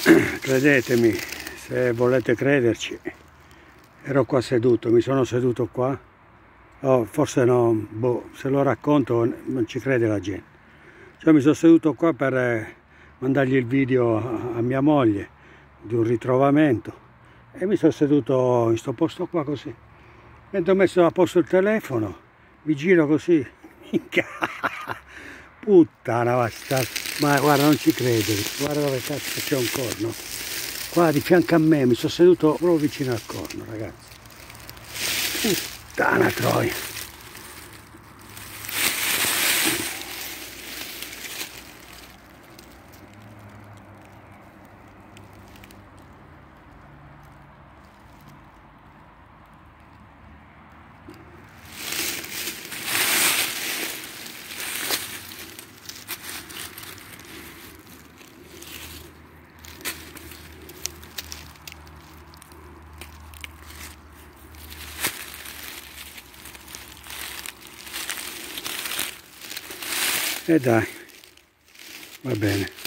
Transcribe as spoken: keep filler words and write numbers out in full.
Credetemi, se volete crederci, ero qua seduto, mi sono seduto qua, oh, forse no, boh, se lo racconto non ci crede la gente. Cioè mi sono seduto qua per eh, mandargli il video a, a mia moglie di un ritrovamento e mi sono seduto in questo posto qua così. Mentre ho messo a posto il telefono, mi giro così, puttana basta, ma guarda, non ci credi, guarda dove cazzo c'è un corno, qua di fianco a me, mi sono seduto proprio vicino al corno, ragazzi, puttana troia. E dai, va bene.